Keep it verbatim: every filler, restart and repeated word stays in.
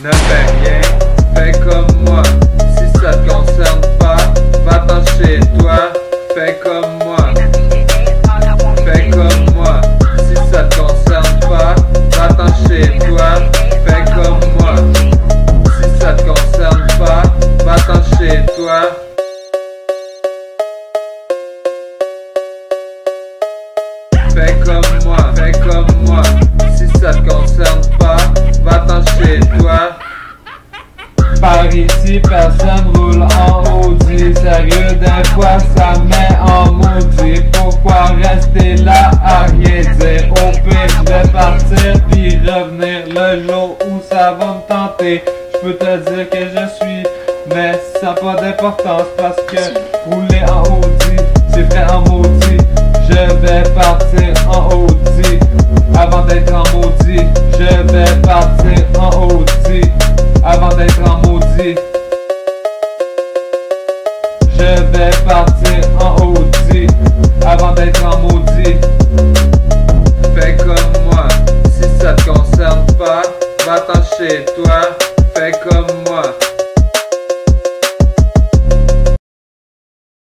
ne fais rien, fais comme moi. Si ça te concerne pas, va-t'en chez toi, fais comme moi. Fais comme moi. Si ça te concerne pas, va-t'en chez toi, fais comme moi. Si ça te concerne pas, va-t'en chez toi. Fais comme moi, fais comme moi. Si ça te concerne pas, va-t'en chez toi. Par ici, personne roule en Audi. Sérieux, des fois ça met en maudit. Pourquoi rester là à rien dire? Au pire, je vais partir puis revenir le jour où ça va me tenter. Je peux te dire que je suis, mais ça n'a pas d'importance parce que rouler en Audi, c'est vrai en maudit. Je vais partir en Audi. Avant d'être en maudit, je vais partir en Audi. Avant d'être en maudit.